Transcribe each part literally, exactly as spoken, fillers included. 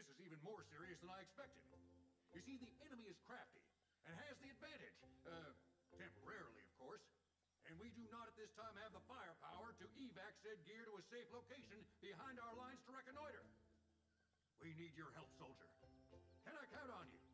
is even more serious than I expected. You see, the enemy is crafty and has the advantage. Uh, temporarily, of course. And we do not at this time have the firepower to evac said gear to a safe location behind our lines to reconnoiter. We need your help, soldier. Can I count on you?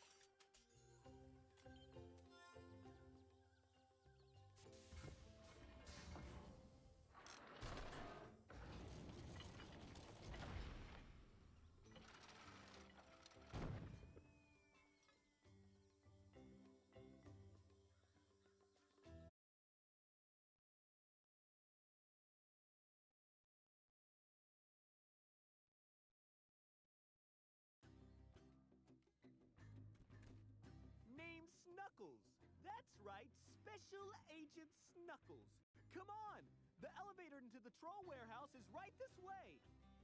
Name's Snuckles. That's right, Special Agent Snuckles. Come on! The elevator into the troll warehouse is right this way.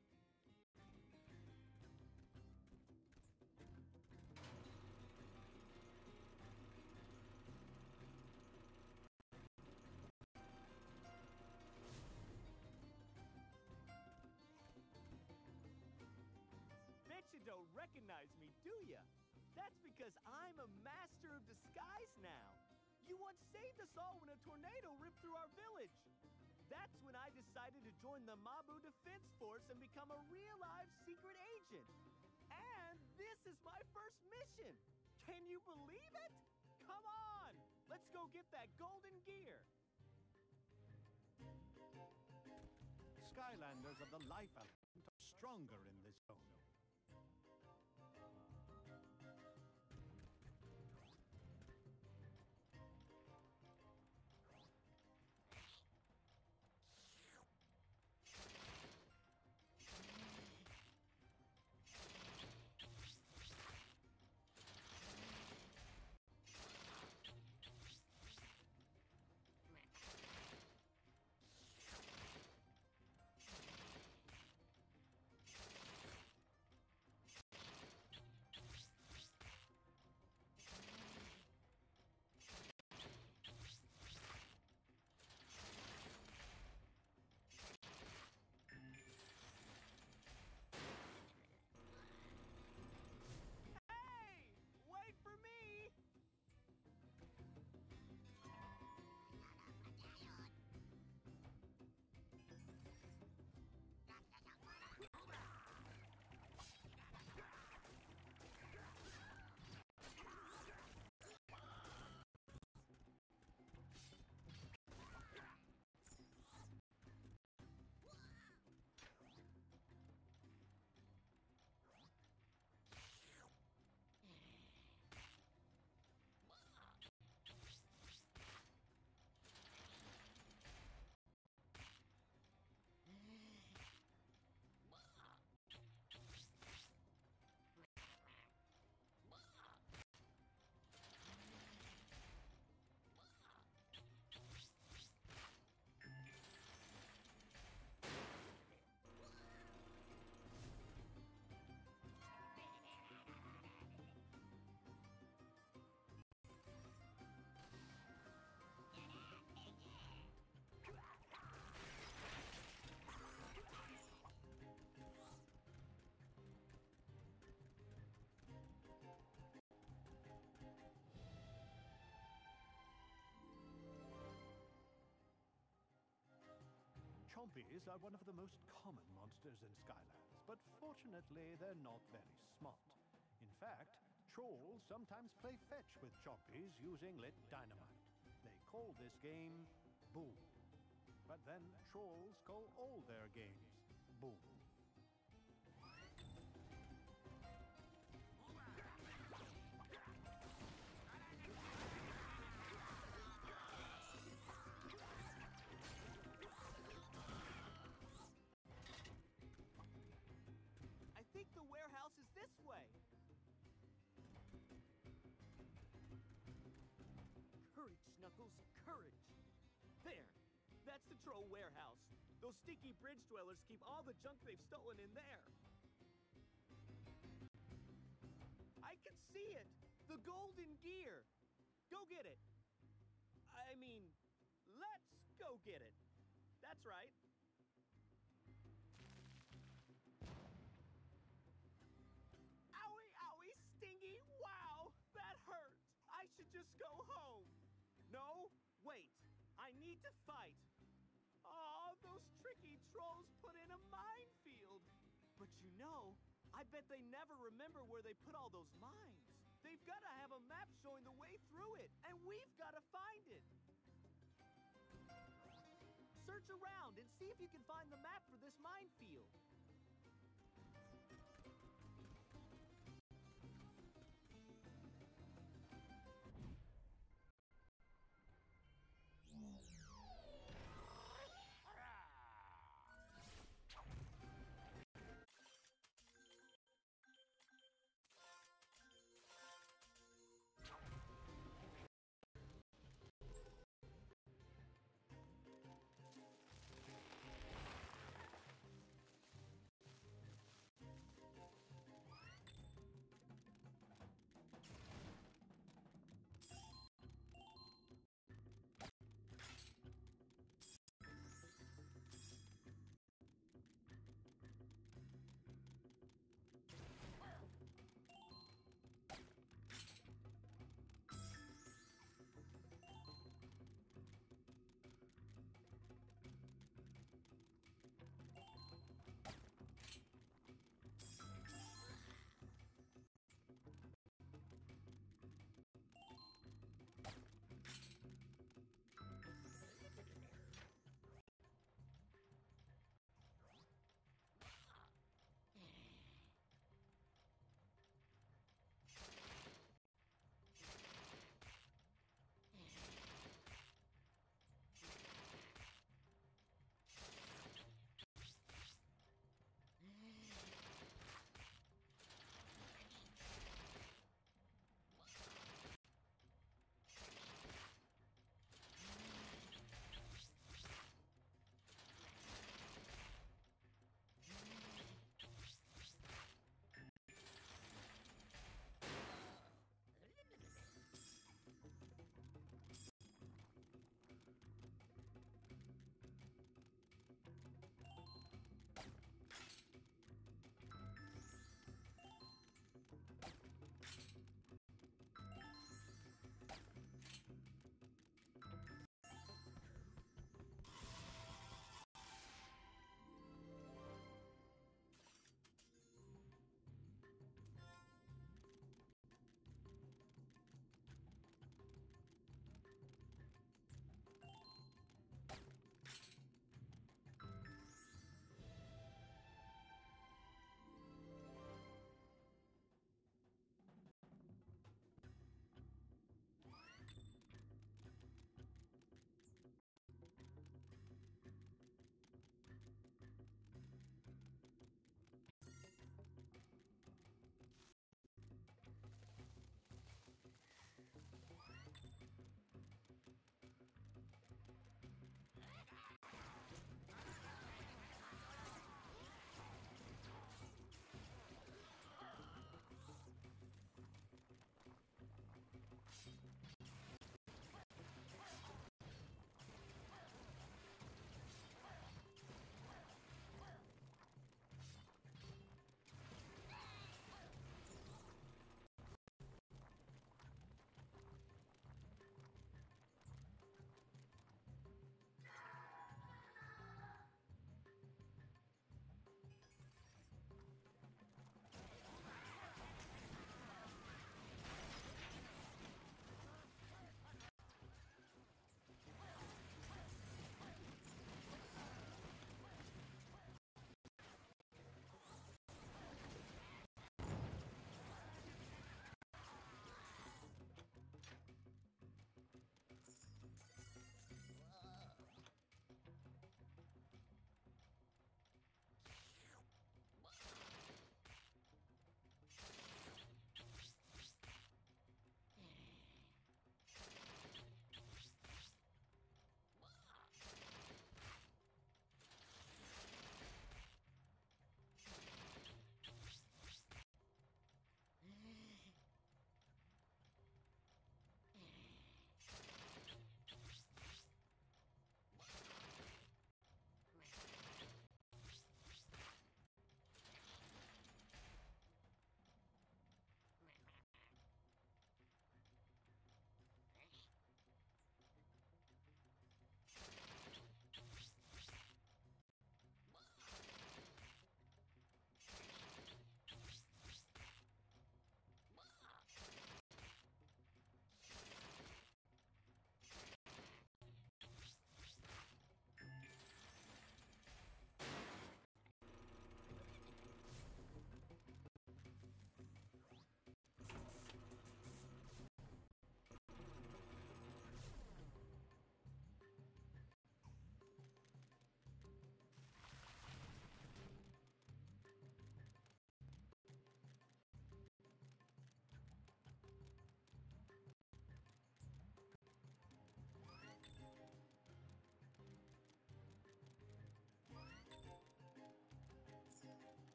Bet you don't recognize me, do ya? That's because I'm a master of disguise now. You once saved us all when a tornado ripped through our village. That's when I decided to join the Mabu Defense Force and become a real-life secret agent. And this is my first mission. Can you believe it? Come on, let's go get that golden gear. Skylanders of the life element are stronger in this zone. Chompies are one of the most common monsters in Skylands, but fortunately they're not very smart. In fact, trolls sometimes play fetch with Chompies using lit dynamite. They call this game Boom. But then trolls call all their games Boom. I think the warehouse is this way. Courage, Snuckles, courage. There, that's the troll warehouse. Those stinky bridge dwellers keep all the junk they've stolen in there. I can see it! The golden gear! Go get it! I mean, let's go get it. That's right. Wait, I need to fight. Aw, those tricky trolls put in a minefield. But you know, I bet they never remember where they put all those mines. They've got to have a map showing the way through it, and we've got to find it. Search around and see if you can find the map for this minefield.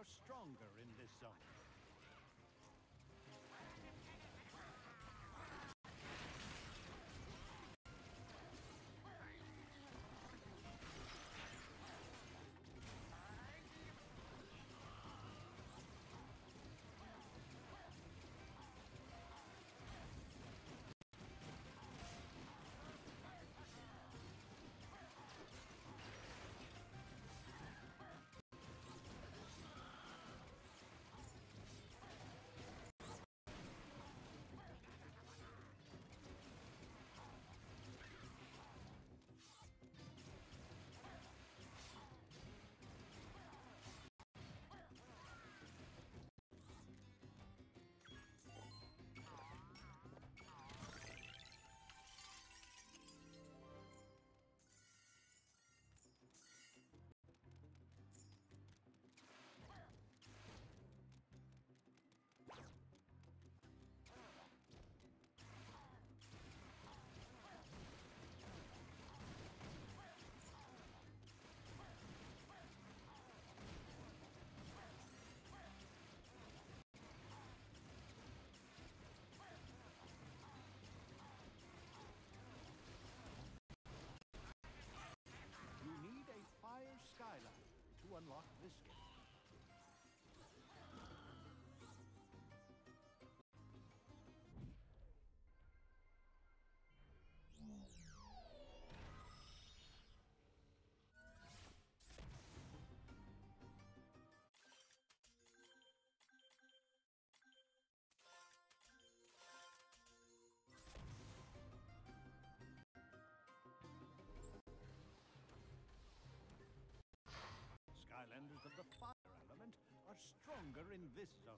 are stronger in this zone. Skylander to unlock this game. Skylanders of the fire element are stronger in this zone.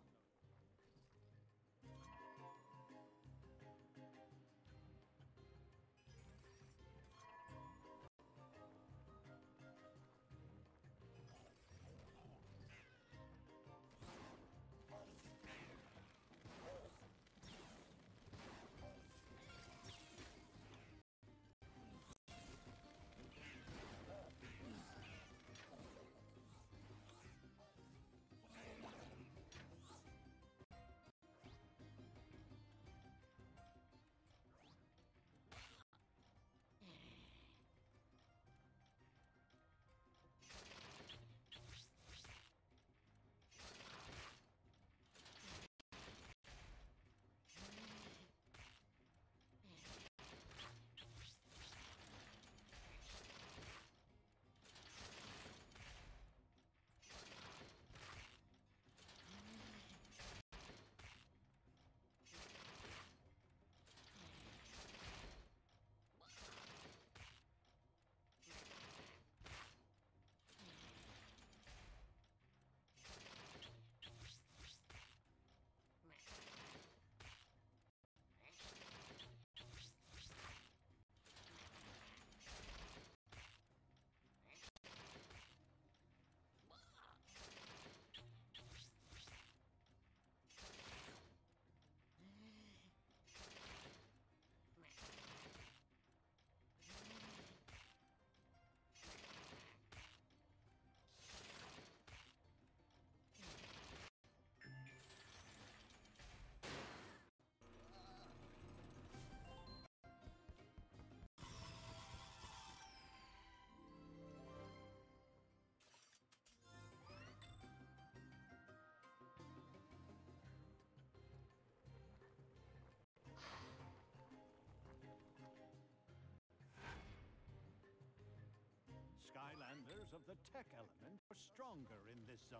Skylanders of the tech element are stronger in this zone.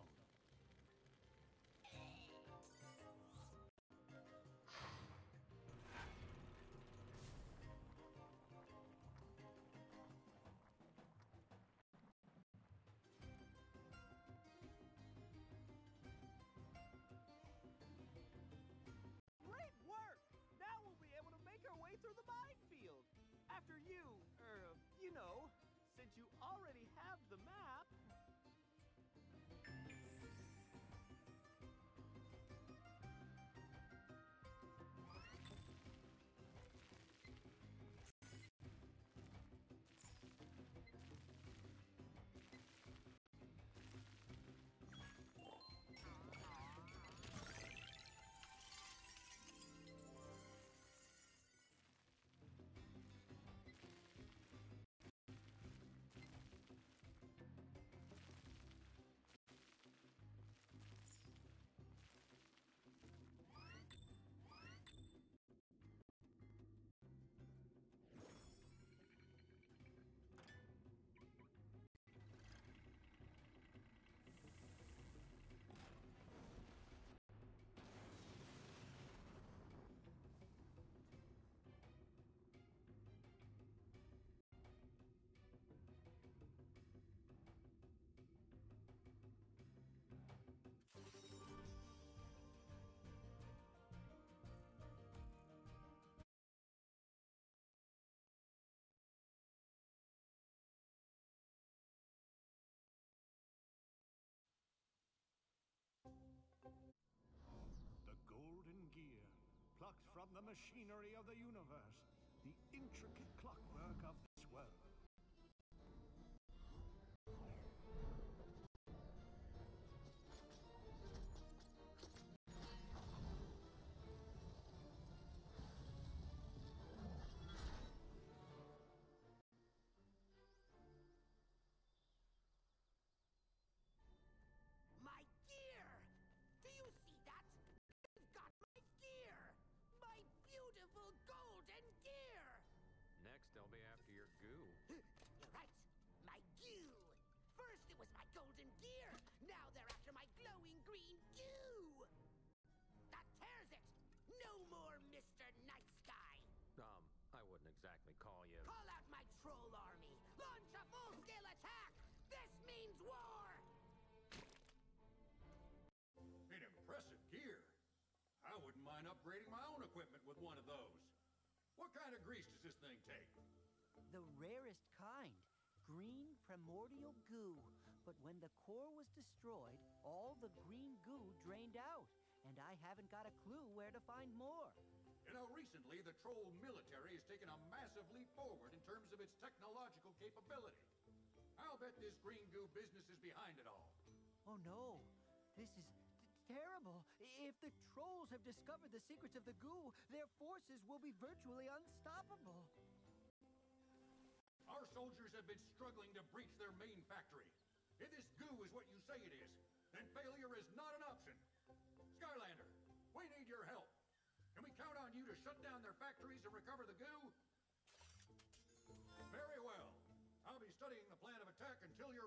Great work! Now we'll be able to make our way through the minefield. After you, er, you know, since you already have the map. from the machinery of the universe, the intricate clockwork of this world. My gear! Do you see that? They've got my gear! My beautiful golden gear! Next, they'll be after your goo. You're right. My goo! First it was my golden gear. Now they're after my glowing green goo! That tears it! No more Mister Nice Guy! Um, I wouldn't exactly call you... Call out my troll army! Launch a full-scale attack! This means war! An impressive gear. I wouldn't mind upgrading my own equipment with one of those. What kind of grease does this thing take? The rarest kind. Green primordial goo. But when the core was destroyed, all the green goo drained out. And I haven't got a clue where to find more. You know, recently the troll military has taken a massive leap forward in terms of its technological capability. I'll bet this green goo business is behind it all. Oh no, this is t- terrible. If the trolls have discovered the secrets of the goo, their forces will be virtually unstoppable. Our soldiers have been struggling to breach their main factory. If this goo is what you say it is, then failure is not an option. Skylander, we need your help. Can we count on you to shut down their factories and recover the goo? Very well. I'll be studying the plan of attack until you're